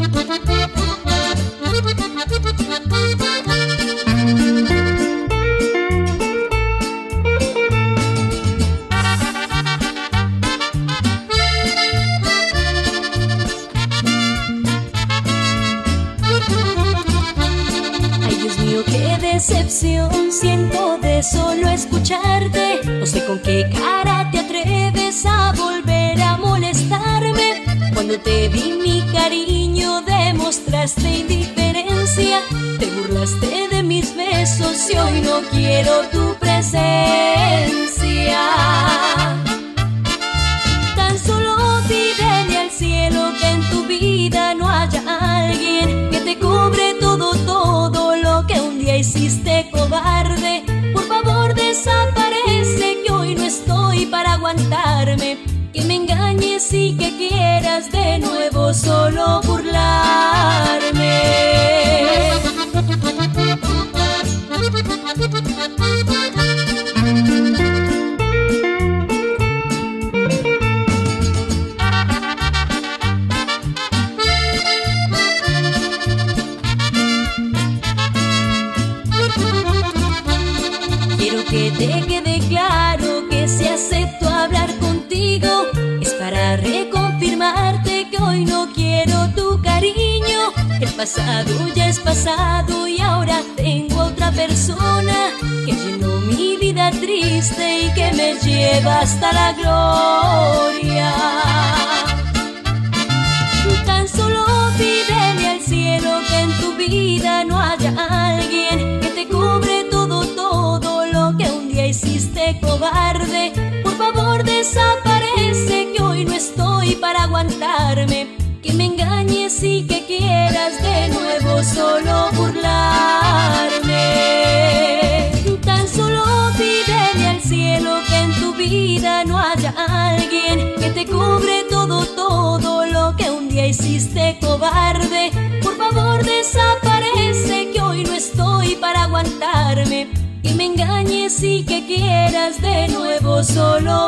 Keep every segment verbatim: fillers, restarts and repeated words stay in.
Decepción siento de solo escucharte. No sé con qué cara te atreves a volver a molestarme. Cuando te di mi cariño demostraste indiferencia. Te burlaste de mis besos y hoy no quiero tu presencia. Tan solo pídele al cielo que en tu vida no haya alguien que te cobre todo, todo lo que un día hiciste, cobarde. Por favor desaparece, que hoy no estoy para aguantarme. Que me engañes y que quieras de nuevo solo burlarme. Quiero que te quede claro que si acepto hablar contigo es para reconfirmarte que hoy no quiero tu cariño. El pasado ya es pasado y ahora tengo otra persona que llenó mi vida triste y que me lleva hasta la gloria. Tan solo pídele al cielo que en tu vida no haya alguien que te cubre todo, todo lo que un día hiciste, cobarde. Por favor desaparece, que hoy no estoy para aguantarme. Que me engañes y que quieras de nuevo solo burlarme. Tan solo pídele al cielo que en tu vida no haya alguien que te cubre todo, todo lo que un día hiciste, cobarde. Por favor desaparece, que hoy no estoy para aguantarme. Que me engañes y que quieras de nuevo solo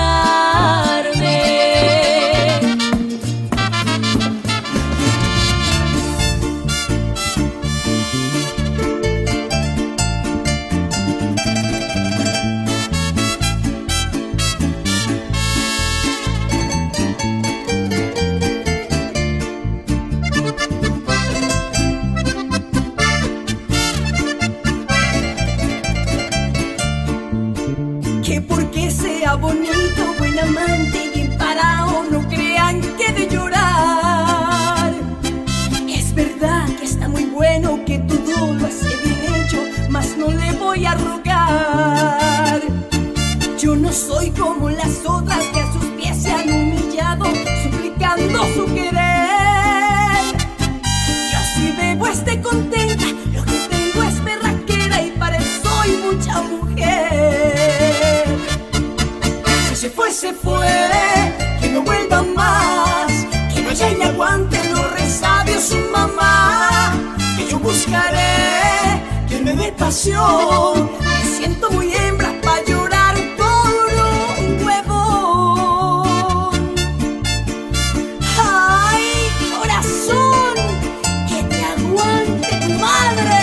burlarme. Bonito, buen amante, bien parado, no crean que de llorar. Es verdad que está muy bueno, que todo lo hace bien hecho, mas no le voy a rogar. Yo no soy como las otras que a sus pies se han humillado, suplicando su querer. Yo si bebo esté contenta, lo que tengo es berraquera y para eso soy mucha mujer. Se fue, se fue, que no vuelva más, que no haya y aguante los resabios su mamá. Que yo buscaré que me dé pasión, me siento muy hembra pa' llorar por un huevón. Ay, corazón, que te aguante tu madre.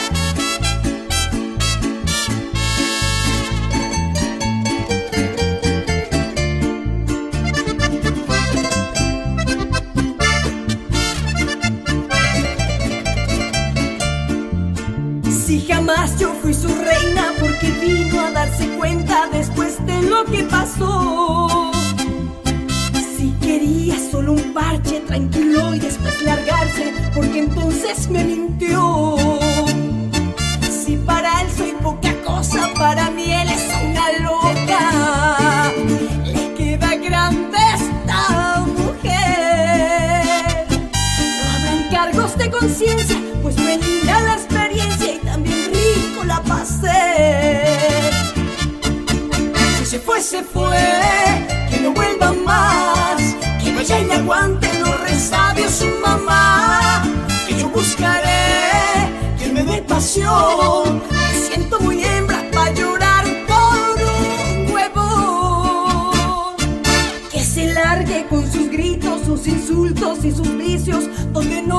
Si jamás yo fui su reina, porque vino a darse cuenta después de lo que pasó. Si quería solo un parche tranquilo y después largarse, porque entonces me mintió. Si para él soy poca cosa, para mí él es una loca. Le queda grande esta mujer. No habrán cargos de conciencia, pues me linda la experiencia y también rico la pasé. Si se fue, se fue, que no vuelva más, que vaya y le aguante los resabios su mamá. Que yo buscaré que me dé pasión, me siento muy hembra pa' llorar por un huevo. Que se largue con sus gritos, sus insultos y sus vicios, donde no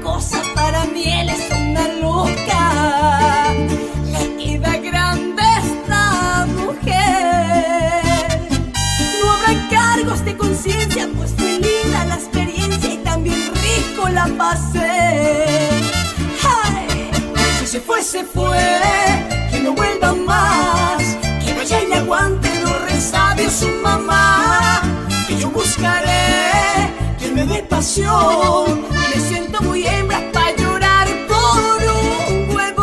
hermosa, para mí él es una loca. Le queda grande esta mujer. No habrá cargos de conciencia, pues fue linda la experiencia y también rico la pasé. Ay, si se fue, se fue, que no vuelva más, que vaya y le aguante los resabios su mamá. Que yo buscaré quien me dé pasión, me siento muy hembra para llorar por un huevo.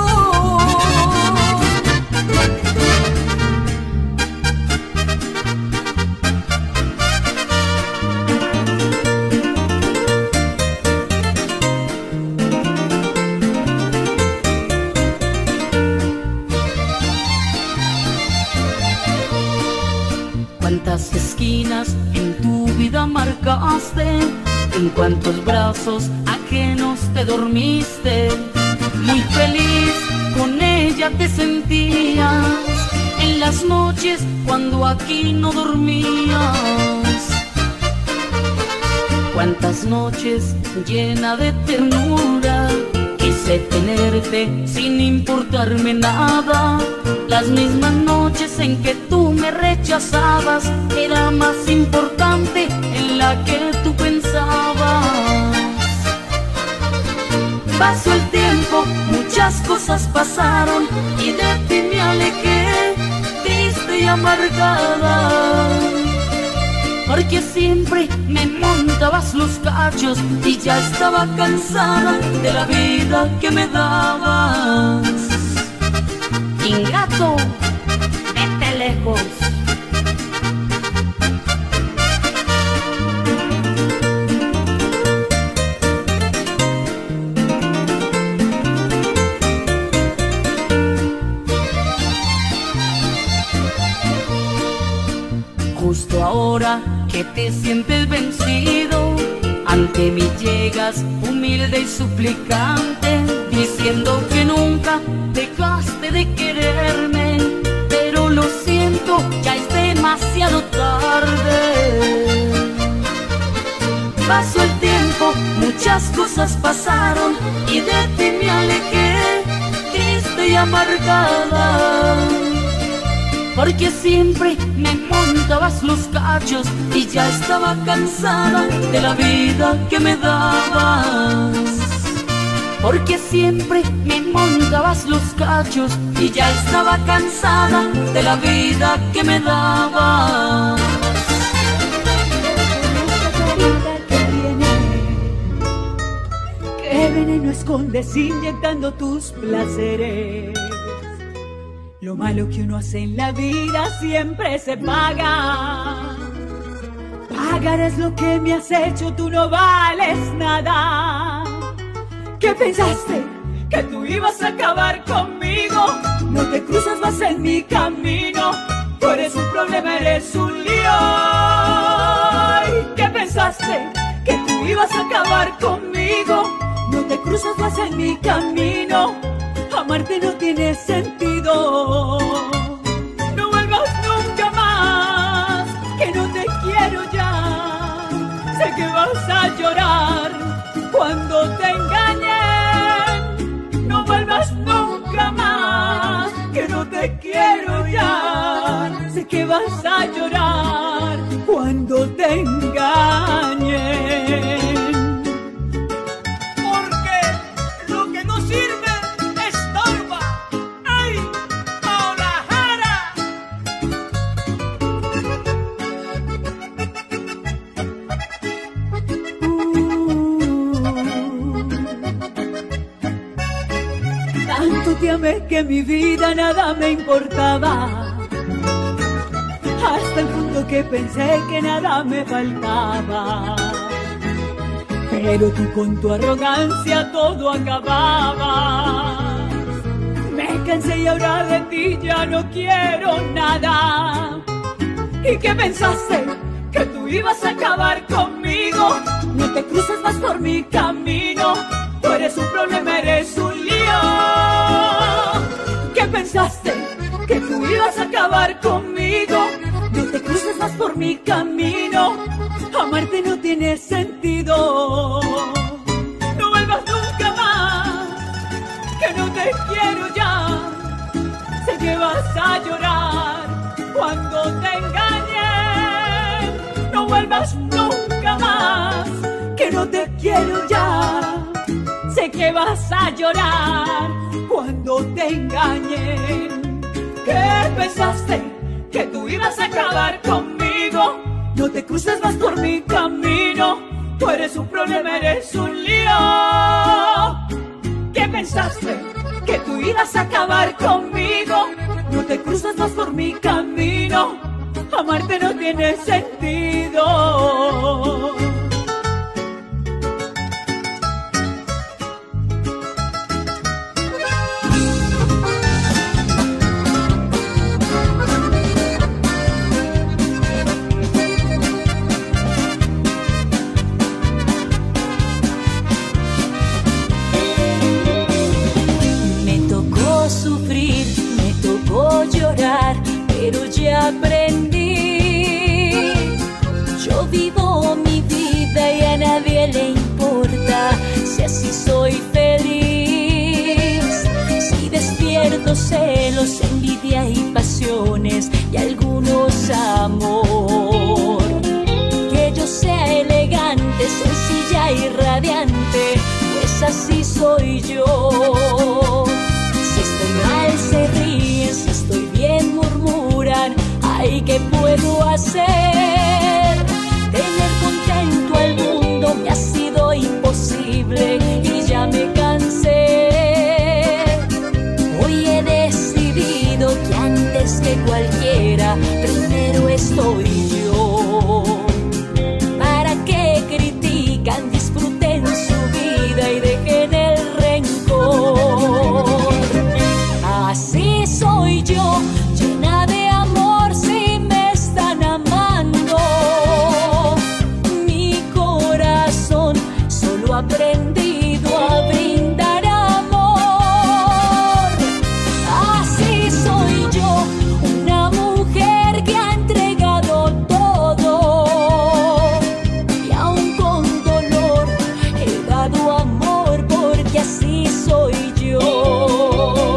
Cuántas esquinas en tu vida marcaste, en cuántos brazos ajenos te dormiste. Muy feliz con ella te sentías, en las noches cuando aquí no dormías. Cuántas noches llena de ternura, quise tenerte sin importarme nada. Las mismas noches en que tú me rechazabas, era más importante en la que tú pensabas. Pasó el tiempo, muchas cosas pasaron y de ti me alejé, triste y amargada. Porque siempre me montabas los cachos y ya estaba cansada de la vida que me dabas. Ingrato, vete lejos. Justo ahora que te sientes vencido, ante mí llegas humilde y suplicante, diciendo que nunca dejaste de quererme, pero lo siento, ya es demasiado tarde. Pasó el tiempo, muchas cosas pasaron y de ti me alejé, triste y amargada. Porque siempre me montabas los cachos y ya estaba cansada de la vida que me dabas. Porque siempre me montabas los cachos y ya estaba cansada de la vida que me dabas. ¿Qué veneno escondes inyectando tus placeres? Lo malo que uno hace en la vida siempre se paga. Pagarás lo que me has hecho, tú no vales nada. ¿Qué pensaste? ¿Que tú ibas a acabar conmigo? No te cruzas más en mi camino. Tú eres un problema, eres un lío. ¿Qué pensaste? ¿Que tú ibas a acabar conmigo? No te cruzas más en mi camino. Amarte no tiene sentido. No vuelvas nunca más, que no te quiero ya. Sé que vas a llorar cuando te engañen. No vuelvas nunca más, que no te quiero ya. Sé que vas a llorar cuando te engañen. Te amé que mi vida nada me importaba, hasta el punto que pensé que nada me faltaba. Pero tú con tu arrogancia todo acababas. Me cansé y ahora de ti ya no quiero nada. ¿Y qué pensaste? ¿Que tú ibas a acabar conmigo? No te cruces más por mi camino. Tú eres un problema, eres un lío. ¿Qué pensaste? ¿Que tú ibas a acabar conmigo? No te cruces más por mi camino. Amarte no tiene sentido. No vuelvas nunca digas nunca más que no te quiero ya. Sé que vas a llorar cuando te engañen. ¿Qué pensaste? ¿Que tú ibas a acabar conmigo? No te cruces más por mi camino. Tú eres un problema, eres un lío. ¿Qué pensaste? ¿Que tú ibas a acabar conmigo? No te cruces más por mi camino. Amarte no tiene sentido. Llorar, pero ya aprendí. Yo vivo mi vida y a nadie le importa si así soy feliz. Si despierto celos, envidia y pasiones y algunos amor. Que yo sea elegante, sencilla y radiante, pues así soy yo. Si estoy mal se ríen, si estoy bien murmuran. Ay, ¿qué puedo hacer? Tener contento al mundo me ha sido imposible y ya me cansé. Hoy he decidido que antes que cualquiera, primero estoy yo. ¿Para qué critican? Disfruten su vida y dejen el rencor. Así soy yo, llena de amor si me están amando. Mi corazón solo ha aprendido a brindar amor. Así soy yo, una mujer que ha entregado todo. Y aún con dolor he dado amor porque así soy yo.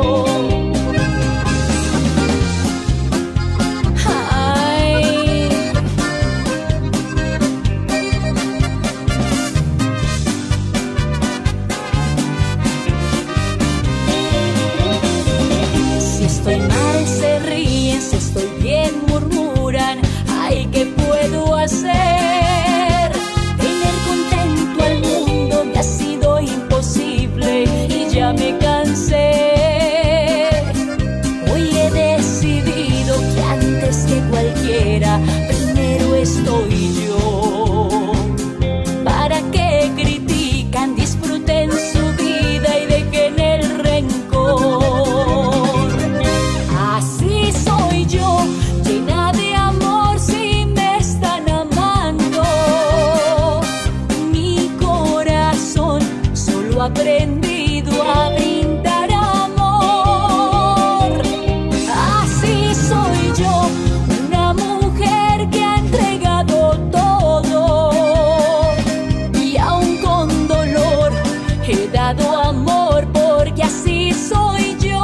Ay, ¿qué puedo hacer? Tener contento al mundo me ha sido imposible y ya me cansé. Hoy he decidido que antes que cualquiera, primero estoy yo. ¿Para qué critican? Disfruten su vida y dejen el rencor. Así soy yo, llena de amor si me están amando. Mi corazón solo ha aprendido a brindar amor. Así soy yo, una mujer que ha entregado todo. Y aún con dolor he dado amor porque así soy yo.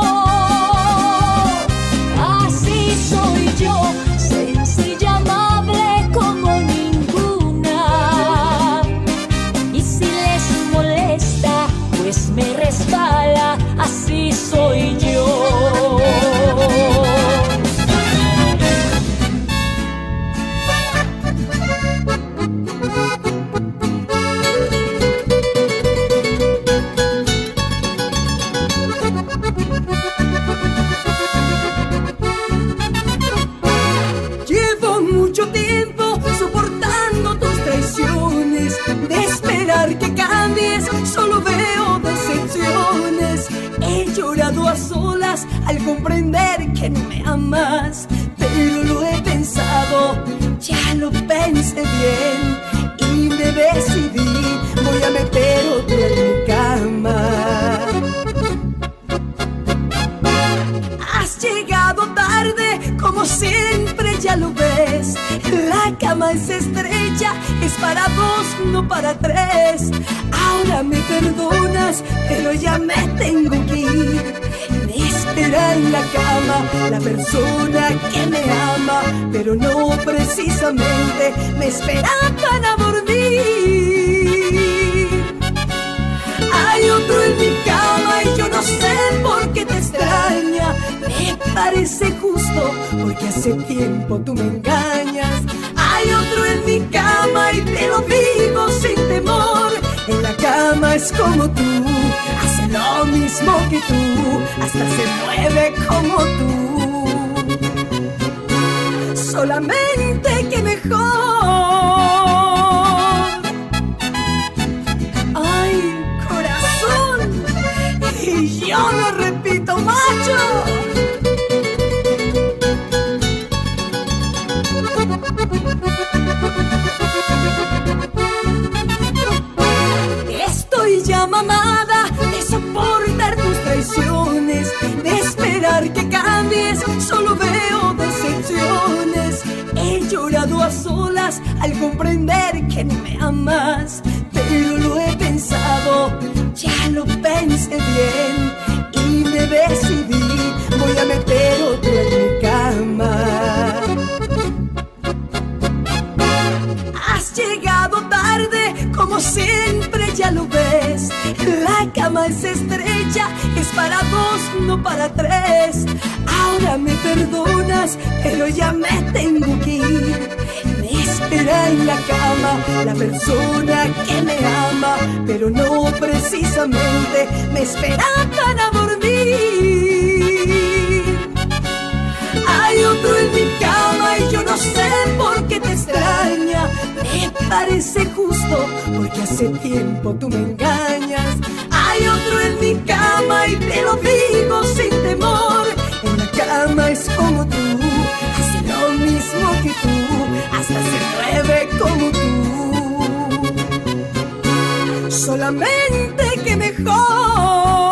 Así soy yo, sencilla, amable como ninguna. Y si les molesta, pues me resbala, así soy yo. Llevo mucho tiempo soportando tus traiciones. De esperar que cambies, solo veo decepciones. He llorado a solas al comprender que no me amas, pero lo he pensado, ya lo pensé bien y me decidí, voy a meter otro en mi cama. Has llegado tarde, como siempre ya lo ves. La cama es estrecha, es para dos, no para tres. Ahora me perdonas, pero ya me tengo que ir. Me espera en la cama la persona que me ama, pero no precisa precisamente me espera para dormir. Hay otro en mi cama y yo no sé por qué te extraña. Me parece justo porque hace tiempo tú me engañas. Hay otro en mi cama y te lo digo sin temor. En la cama es como tú, hace lo mismo que tú, hasta se mueve como tú. Solamente que mejor. Ay, corazón, y yo lo repito, macho. Estoy ya mamada de soportar tus traiciones, de esperar que cambies, solo veo decepciones. He llorado a solas al comprender que no me amas, pero lo he pensado, ya lo pensé bien y me decidí, voy a meter otro en mi cama. Has llegado tarde, como siempre ya lo ves. La cama es estrecha, es para dos, no para tres. Ahora me perdonas, pero ya me tengo que ir. Me espera en la cama la persona que me ama, pero no precisamente me espera para dormir. Hay otro en mi cama y yo no sé por qué te extraña. Me parece justo porque hace tiempo tú me engañas. Hay otro en mi cama y te lo digo sin temor. En la cama es como tú, hace lo mismo que tú, hasta se mueve como tú. Solamente que mejor.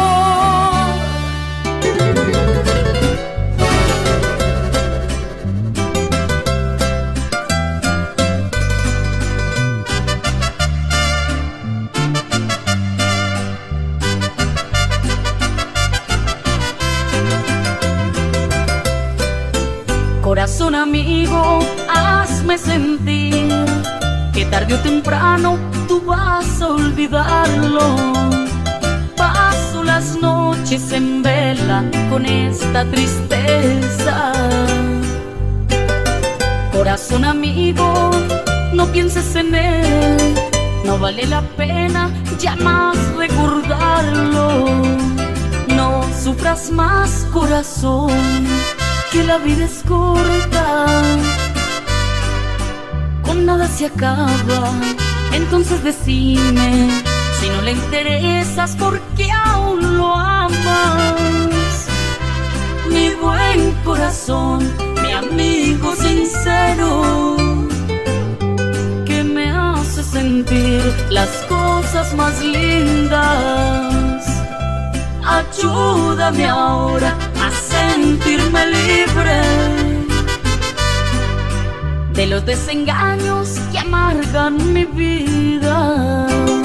Corazón amigo, hazme sentir que tarde o temprano tú vas a olvidarlo. Paso las noches en vela con esta tristeza. Corazón amigo, no pienses en él, no vale la pena ya más recordarlo. No sufras más, corazón, que la vida es corta, con nada se acaba. Entonces decime, si no le interesas, ¿por qué aún lo amas? Mi buen corazón, mi amigo sincero, que me hace sentir las cosas más lindas. Ayúdame ahora a sentirme libre de los desengaños que amargan mi vida.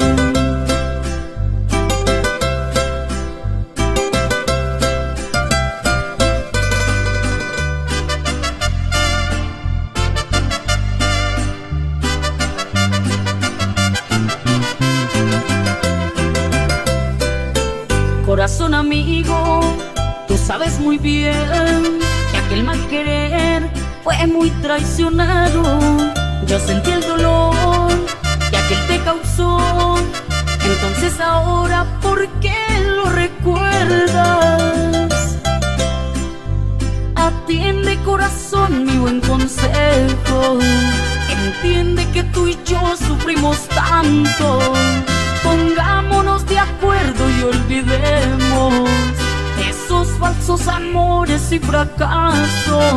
Corazón amigo, tú sabes muy bien que aquel mal querer fue muy traicionero. Yo sentí el dolor que aquel te causó. Entonces ahora, ¿por qué lo recuerdas? Atiende, corazón, mi buen consejo. Entiende que tú y yo sufrimos tanto. Pongámonos de acuerdo y olvidemos esos falsos amores y fracasos.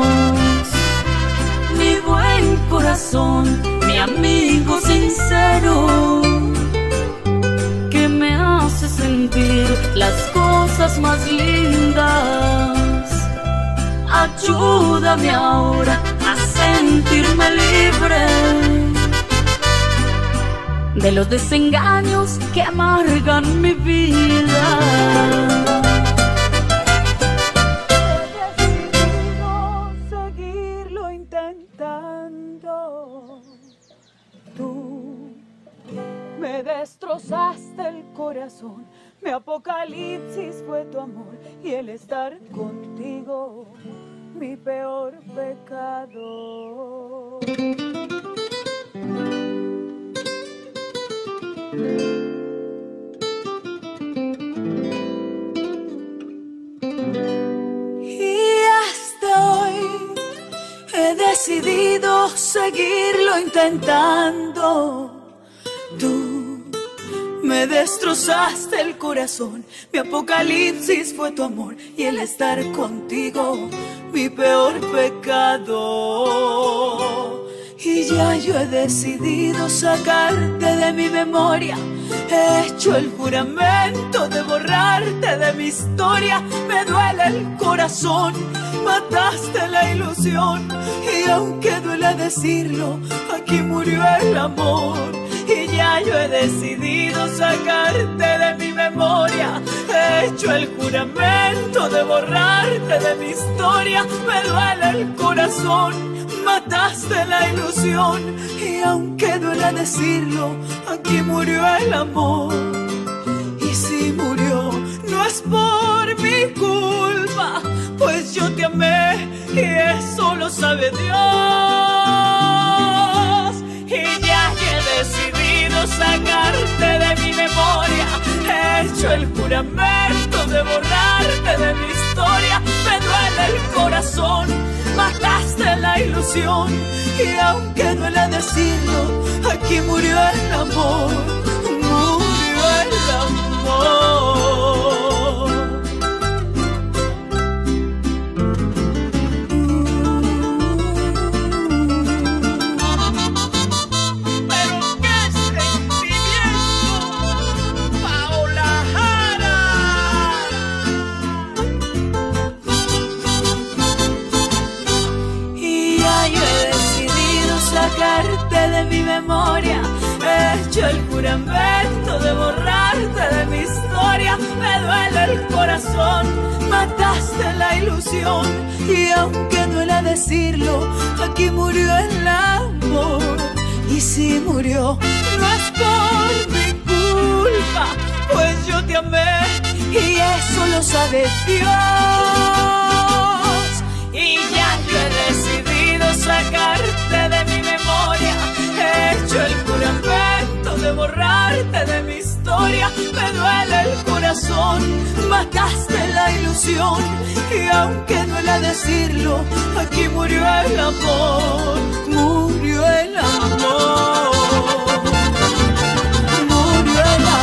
Mi buen corazón, mi amigo sincero, que me hace sentir las cosas más lindas. Ayúdame ahora a sentirme libre de los desengaños que amargan mi vida. He decidido seguirlo intentando. destrozaste el corazón. Mi apocalipsis fue tu amor y el estar contigo, mi peor pecado. Y hasta hoy he decidido seguirlo intentando. Tú me destrozaste el corazón, mi apocalipsis fue tu amor y el estar contigo, mi peor pecado. Y ya yo he decidido sacarte de mi memoria, he hecho el juramento de borrarte de mi historia. Me duele el corazón, mataste la ilusión, y aunque duele decirlo, aquí murió el amor. Y ya yo he decidido sacarte de mi memoria, he hecho el juramento de borrarte de mi historia. Me duele el corazón, mataste la ilusión, y aunque duele decirlo, aquí murió el amor. Y si murió, no es por mi culpa, pues yo te amé y eso lo sabe Dios. Y ya que he decidido sacarte de mi memoria, he hecho el juramento de borrarte de mi historia. Me duele el corazón, mataste la ilusión, y aunque duele decirlo, aquí murió el amor, murió el amor. Sacarte de mi memoria, he hecho el juramento de borrarte de mi historia. Me duele el corazón, mataste la ilusión, y aunque duele decirlo, aquí murió el amor. Y si murió, no es por mi culpa, pues yo te amé y eso lo sabe Dios. Y ya yo he decidido sacarte de mi memoria, he hecho el juramento de borrarte de mi historia. Me duele el corazón, mataste la ilusión, y aunque duele decirlo, aquí murió el amor, murió el amor, murió el amor.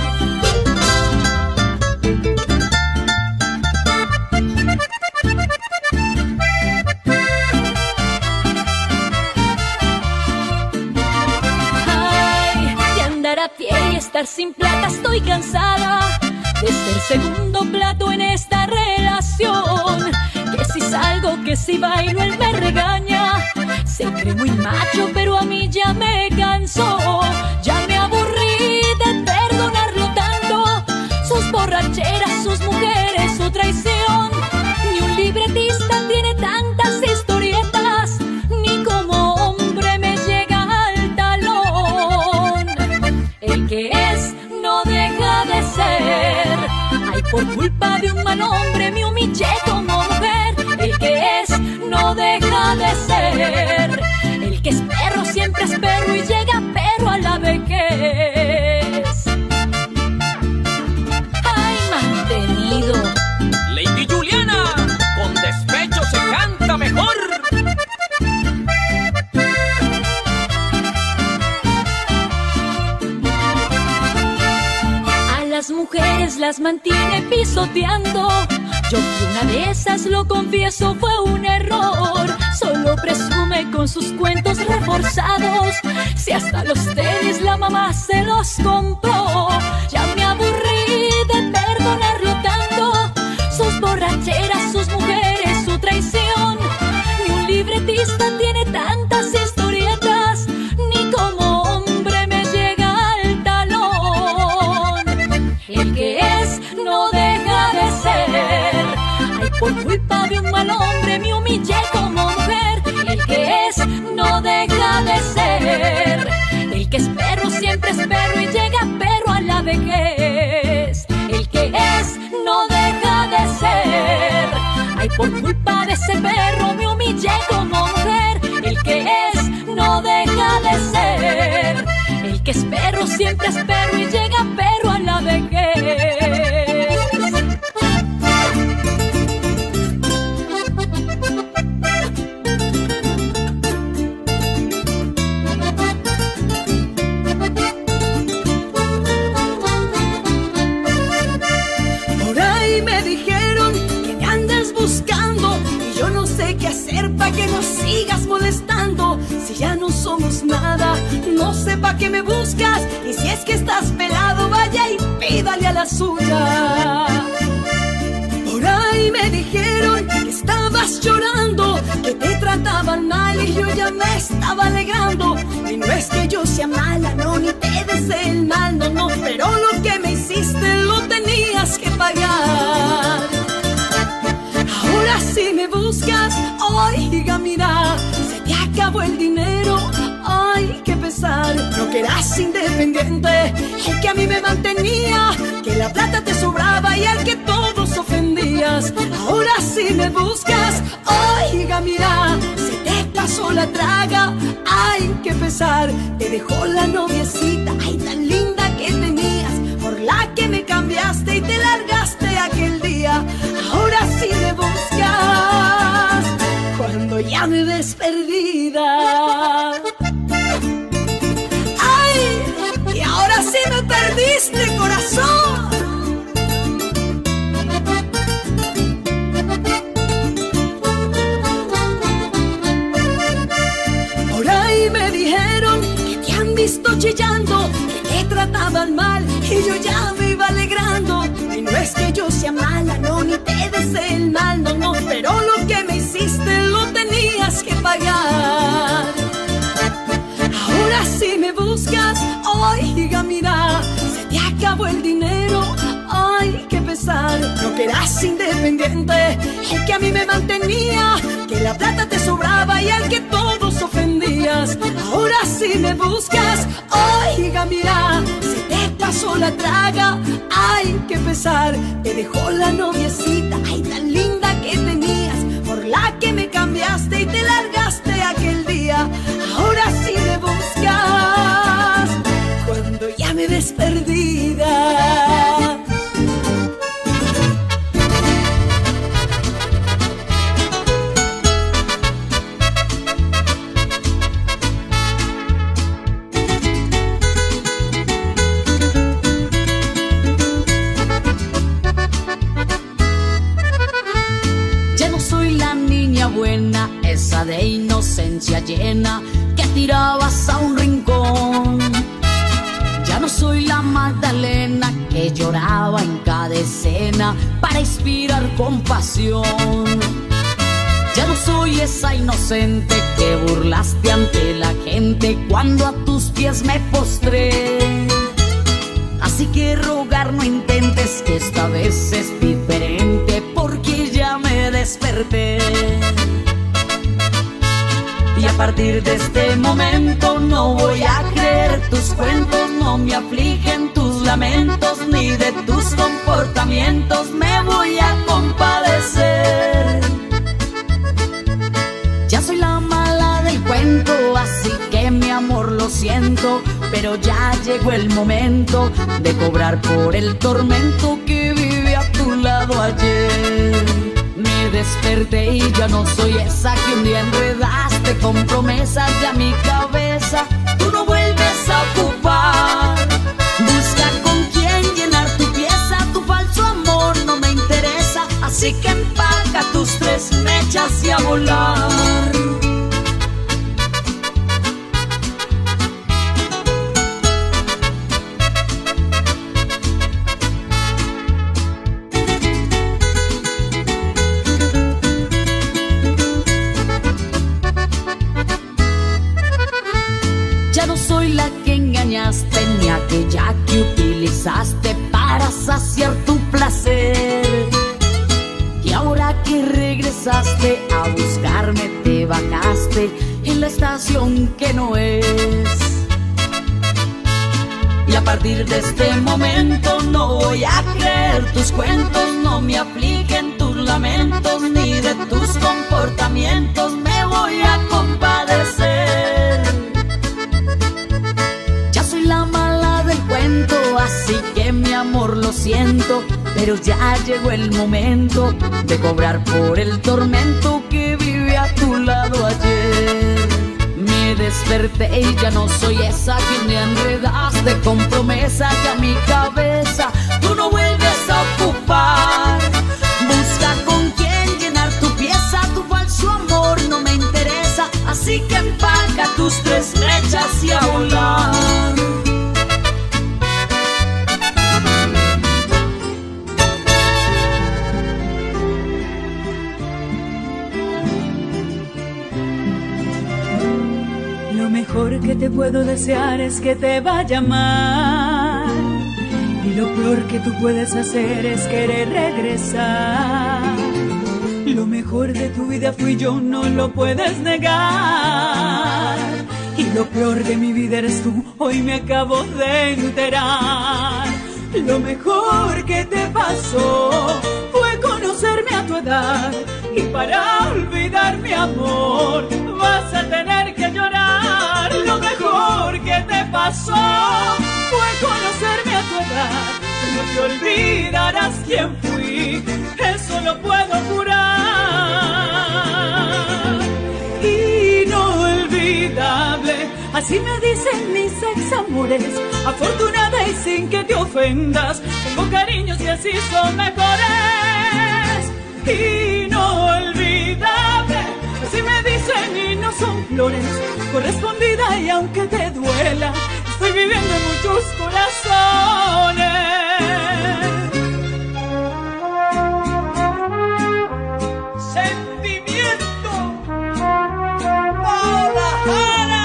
A pie y estar sin plata, estoy cansada de ser segundo plato en esta relación. Que si salgo, que si bailo, él me regaña. Se cree muy macho, pero a mí ya me cansó. Ya me aburrí de perdonarlo tanto. Sus borracheras, sus mujeres, su traición. Ni un libretista tiene tantas historietas, ni como hombre me llega al talón. El que es no deja de ser. Ay, por culpa de un mal hombre me humillé como mujer. El que es no deja de ser. El que es perro siempre es perro y llega perro a la vejez. Ay, mantenido. Lady Juliana, con despecho se canta mejor. Las mujeres las mantiene pisoteando. Yo fui una de esas, lo confieso, fue un error. Solo presume con sus cuentos reforzados. Si hasta los tenis la mamá se los compró. Ya me aburrí de perdonarlo tanto. Sus borracheras, sus mujeres, su traición. Ni un libretista tiene tantas historietas, ni como hombre me llega al talón. El que es no deja de ser. Ay, por culpa de un mal hombre me humillé como mujer. El que es no deja de ser. El que es perro siempre es perro y llega vejez. El que es no deja de ser. Ay, por culpa de ese perro me humillé como mujer. El que es no deja de ser. El que es perro siempre es perro y llega perro a la vejez. Por ahí me dijeron que me andas buscando y yo no sé qué hacer pa' que no sigas molestando. Si ya no somos nada, no sé pa' qué me buscas. Y si es que estás pelado, vaya y pídale a la suya. Por ahí me dijeron que estabas llorando, que te trataban mal y yo ya me estaba alegrando. Y no es que yo sea mala, no, ni te desee el mal, no, no. Pero lo que me hiciste lo tenías que pagar. Ahora si me buscas, oiga, mira, se te acabó el dinero, ay, qué pesar. No que eras independiente, el que a mí me mantenía, que la plata te sobraba y al que todos ofendías. Ahora si me buscas, oiga, mira, se te pasó la traga, ay, qué pesar. Te dejó la noviecita, ay, tan linda que tenías, por la que me cambiaste y te largaste aquel día. Ahora sí me buscas cuando ya me ves perdida. Ay, y ahora sí me perdiste, corazón. Por ahí me dijeron que te han visto chillando, que te trataban mal y yo ya me iba alegrando. Y no es que yo sea mala, no, ni te desee el mal, no, no. Pero lo que me hiciste lo tenías que pagar. Ahora si me buscas, oiga, mira, se te acabó el dinero, ay, qué pesar. No que eras independiente, el que a mí me mantenía, que la plata te sobraba y al que todos ofendías. Ahora si me buscas, oiga, mira, se te pasó la traga, ay, qué pesar. Te dejó la noviecita, ay, tan linda que tenías, por la que me cambiaste y te largaste aquel día. Ahora sí me buscas cuando ya me ves perdida. Buena, esa de inocencia llena que tirabas a un rincón. Ya no soy la Magdalena que lloraba en cada escena para inspirar compasión. Ya no soy esa inocente que burlaste ante la gente cuando a tus pies me postré. Así que rogar no intentes, que esta vez es diferente, porque ya me desperté. Y a partir de este momento no voy a creer tus cuentos, no me afligen tus lamentos, ni de tus comportamientos me voy a compadecer. Ya soy la mala del cuento, así que mi amor lo siento, pero ya llegó el momento de cobrar por el tormento que viví a tu lado ayer. Me desperté y ya no soy esa que un día enredaste con promesas ya mi cabeza. Tú no vuelves a ocupar. Busca con quién llenar tu pieza. Tu falso amor no me interesa, así que empaca tus tres mechas y a volar. Ni aquella que utilizaste para saciar tu placer. Y ahora que regresaste a buscarme, te bajaste en la estación que no es. Y a partir de este momento no voy a creer tus cuentos, no me afligen tus lamentos, ni de tus comportamientos me voy a compadecer. Ya soy la mala del cuento, así que mi amor lo siento, pero ya llegó el momento de cobrar por el tormento que viví a tu lado ayer. Me desperté y ya no soy esa que me enredaste con promesa que a mi cabeza tú no vuelves a ocupar. Busca con quién llenar tu pieza, tu falso amor no me interesa, así que empaca tus tres flechas y a volar. Lo mejor que te puedo desear es que te vaya mal, y lo peor que tú puedes hacer es querer regresar. Lo mejor de tu vida fui yo, no lo puedes negar, y lo peor de mi vida eres tú, hoy me acabo de enterar. Lo mejor que te pasó fue conocerme a tu edad, y para olvidar mi amor vas a tener que llorar. Lo mejor que te pasó fue conocerme a tu edad, no te olvidarás quién fui, eso lo puedo jurar. Inolvidable, así me dicen mis examores, afortunada y sin que te ofendas, tengo cariños y así son mejores. Inolvidable, así me dicen y no son flores, correspondida y aunque te duela, estoy viviendo en muchos corazones. Sentimiento, Guadalajara.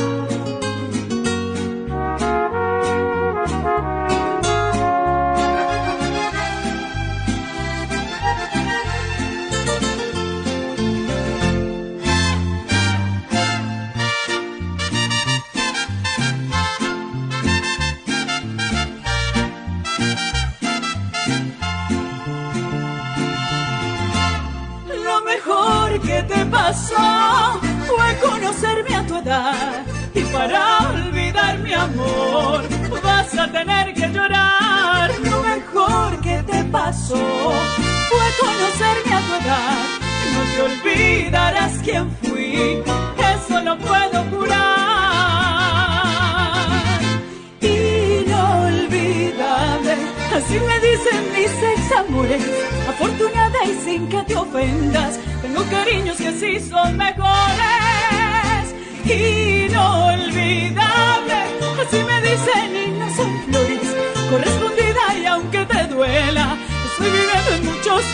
Que te pasó fue conocerme a tu edad, y para olvidar mi amor vas a tener que llorar. Lo mejor que te pasó fue conocerme a tu edad, no te olvidarás quién fui, eso lo puedo jurar. Inolvidable, así me dicen mis examores, afortunada y sin que te ofendas, tengo cariños que sí son mejores. Inolvidable, así me dicen y no son flores, correspondida y aunque te duela, estoy viviendo en muchos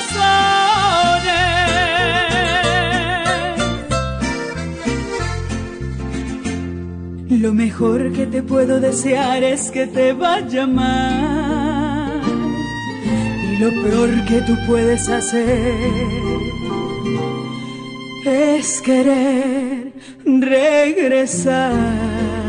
corazones. Lo mejor que te puedo desear es que te vaya mal, y lo peor que tú puedes hacer es querer regresar.